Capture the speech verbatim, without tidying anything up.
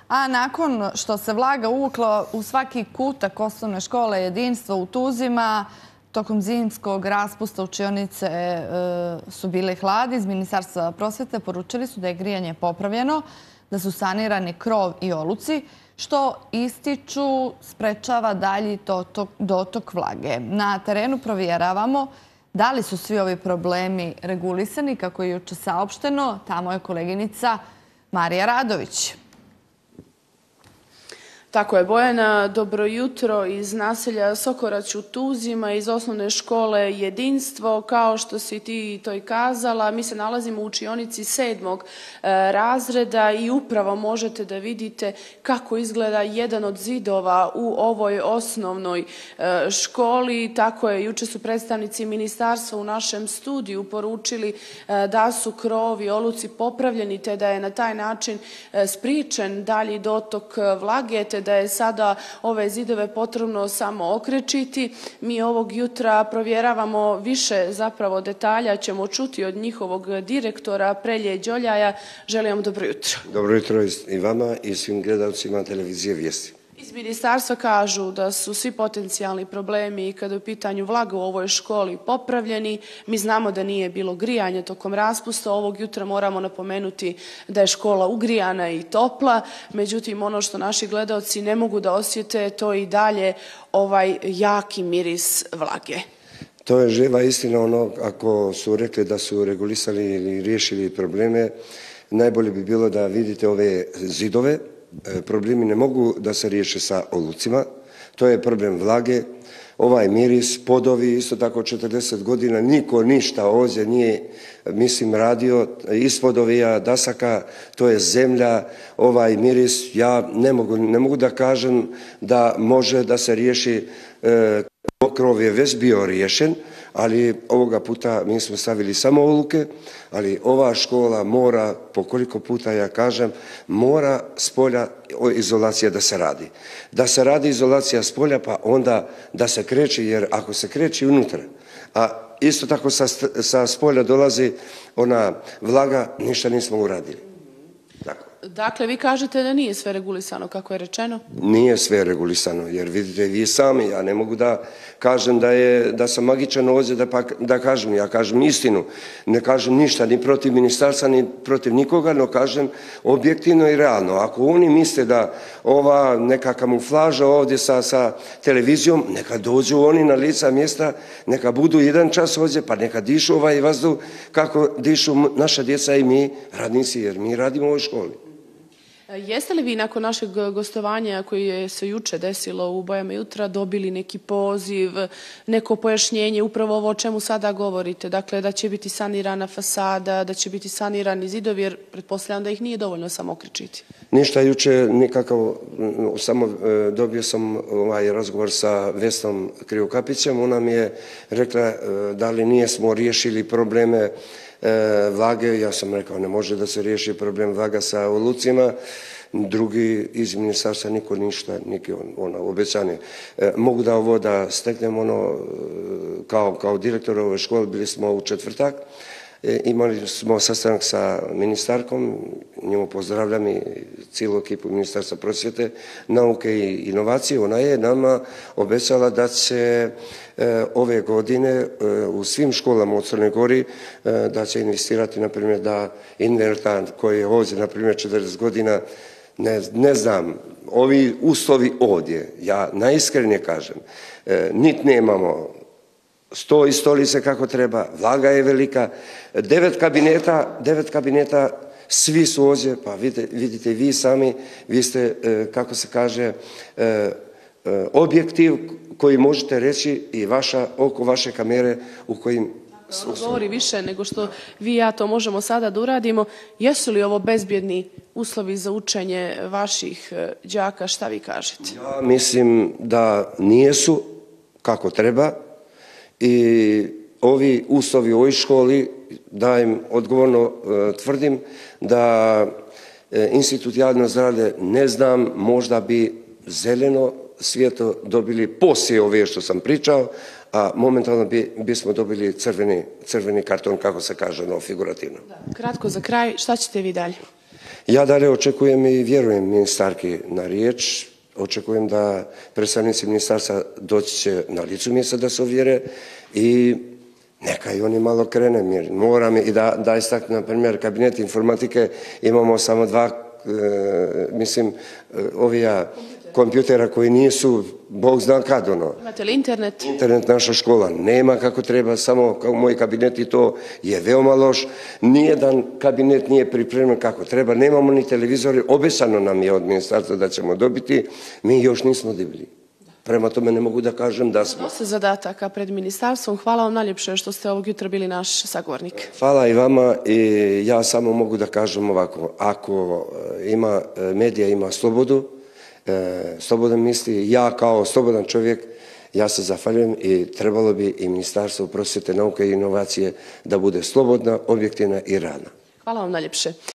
A nakon što se vlaga uvukla u svaki kutak osnovne škole Jedinstvo u Tuzima, tokom zimskog raspusta učionice su bile hladi. Iz Ministarstva prosvete poručili su da je grijanje popravljeno, da su sanirani krov i oluci, što ističu sprečava dalji dotok vlage. Na terenu provjeravamo da li su svi ovi problemi regulisani, kako je juče saopšteno. Tamo je koleginica Marija Radović. Tako je, Bojana. Dobro jutro iz naselja Sokorać u Tuzima, iz osnovne škole Jedinstvo. Kao što si ti to i kazala, mi se nalazimo u učionici sedmog razreda i upravo možete da vidite kako izgleda jedan od zidova u ovoj osnovnoj školi. Tako je, juče su predstavnici ministarstva u našem studiju poručili da su krov i oluci popravljeni, te da je na taj način spriječen dalji dotok vlage, te da je sada ove zidove potrebno samo okrečiti. Mi ovog jutra provjeravamo više zapravo detalja, ćemo čuti od njihovog direktora Prelje Đoljaja. Želim vam dobro jutro. Dobro jutro i vama i svim gledalcima televizije Vijesti. Iz ministarstva kažu da su svi potencijalni problemi kada je u pitanju vlaga u ovoj školi popravljeni. Mi znamo da nije bilo grijanja tokom raspusta. Ovog jutra moramo napomenuti da je škola ugrijana i topla. Međutim, ono što naši gledalci ne mogu da osjete, to je i dalje ovaj jaki miris vlage. To je živa istina. Ono, ako su rekli da su regulisali ili riješili probleme, najbolje bi bilo da vidite ove zidove. Problemi ne mogu da se riješe sa olucima. To je problem vlage, ovaj miris, podovi, isto tako četrdeset godina niko ništa ovdje nije, mislim, radio, ispod ovija dasaka, to je zemlja, ovaj miris, ja ne mogu, ne mogu da kažem da može da se riješi, e, krov je već bio riješen, ali ovoga puta mi smo stavili samo oluke, ali ova škola mora, po koliko puta ja kažem, mora s polja izolacija da se radi. Da se radi izolacija s polja, pa onda da se kreće, jer ako se kreće unutra, a isto tako sa, sa spolja dolazi ona vlaga, ništa nismo uradili. Tako. Dakle, vi kažete da nije sve regulisano, kako je rečeno? Nije sve regulisano, jer vidite vi sami, ja ne mogu da kažem da, je, da sam magičan ovdje da, pa, da kažem, ja kažem istinu, ne kažem ništa ni protiv ministarstva, ni protiv nikoga, no kažem objektivno i realno. Ako oni misle da ova neka kamuflaža ovdje sa, sa televizijom, neka dođu oni na lica mjesta, neka budu jedan čas ovdje, pa neka dišu ovaj vazduh kako dišu naša djeca i mi radnici, jer mi radimo u ovoj školi. Jeste li vi nakon našeg gostovanja koji je se juče desilo u Bojama jutra dobili neki poziv, neko pojašnjenje, upravo ovo o čemu sada govorite? Dakle, da će biti sanirana fasada, da će biti sanirani zidovi, jer pretpostavljam da ih nije dovoljno samo okrećiti. Ništa juče nikakav, samo dobio sam ovaj razgovor sa Vesnom Krivokapićem. Ona mi je rekla da li nije smo riješili probleme vlage. Ja sam rekao ne može da se riješi problem vlaga sa olucima. Drugi iz ministarstva niko ništa, niki on, ono, obećanje. E, mogu da ovo da steknem ono, kao, kao direktor ove škole, bili smo u četvrtak, e, imali smo sastanak sa ministarkom, njemu pozdravljam i cijelu ekipu Ministarstva prosvjete, nauke i inovacije. Ona je nama obećala da će e, ove godine e, u svim školama u Crnoj Gori e, da će investirati, na primjer, da invertant koji je ovdje, na primjer, četrdeset godina, Ne, ne znam, ovi uslovi ovdje, ja najiskrenije kažem, e, nit nemamo sto i stolice kako treba, vlaga je velika, devet kabineta, devet kabineta, svi su ovdje, pa vidite, vidite vi sami, vi ste, e, kako se kaže, e, e, objektiv koji možete reći i vaša, oko vaše kamere u kojim ono govori više nego što vi i ja to možemo sada da uradimo. Jesu li ovo bezbjedni uslovi za učenje vaših đaka? Šta vi kažete? Ja mislim da nijesu kako treba i ovi uslovi u ovoj školi, da im odgovorno e, tvrdim da e, Institut javno zdravlje, ne znam, možda bi zeleno svijeto dobili poslije ove što sam pričao, a momentalno bi, bismo dobili crveni, crveni karton, kako se kaže, no, figurativno. Da. Kratko za kraj, šta ćete vi dalje? Ja dalje očekujem i vjerujem ministarki na riječ. Očekujem da predstavnici ministarstva doći će na licu mjesta da se ovjere i neka i oni malo krene. Moram i da, da istaknem, na primjer, kabinet informatike, imamo samo dva, e, mislim, ovija kompjutera koji nisu, Bog zna kad ono. Imate li internet? Internet naša škola nema kako treba, samo kao moj kabinet i to je veoma loš. Nijedan kabinet nije pripremljen kako treba, nemamo ni televizori, obećano nam je od ministarstva da ćemo dobiti, mi još nismo dobili. Prema tome ne mogu da kažem da smo. Dosta zadataka pred ministarstvom. Hvala vam najljepše što ste ovog jutra bili naš sagovornik. Hvala i vama i ja samo mogu da kažem ovako, ako ima, medija ima slobodu, slobodan misli, ja kao slobodan čovjek, ja se zahvaljujem i trebalo bi i Ministarstvo prosvjete, nauke i inovacije da bude slobodna, objektivna i radna. Hvala vam najljepše.